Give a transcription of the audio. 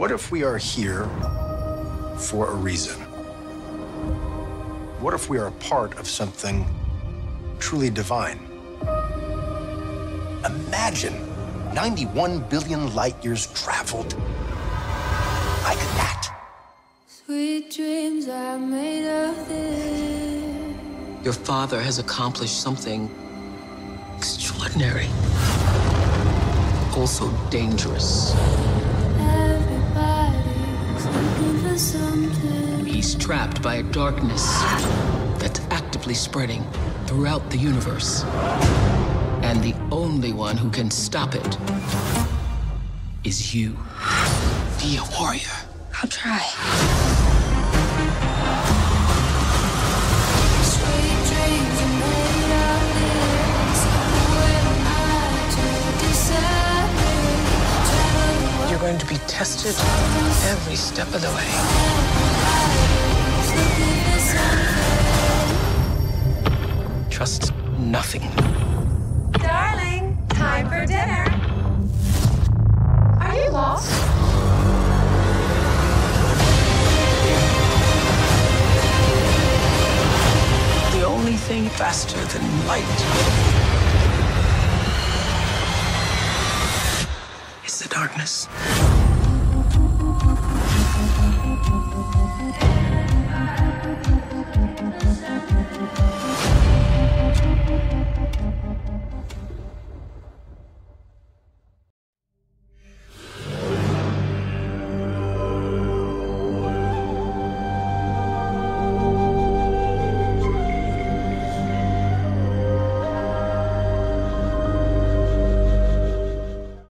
What if we are here for a reason? What if we are a part of something truly divine? Imagine 91 billion light years traveled like that. Sweet dreams are made of this. Your father has accomplished something extraordinary, also dangerous. Everybody's looking for something. He's trapped by a darkness that's actively spreading throughout the universe. And the only one who can stop it is you. Be a warrior. I'll try. You're going to be tested every step of the way. Trust nothing. Darling, time for dinner. Are you lost? The only thing faster than light is the darkness.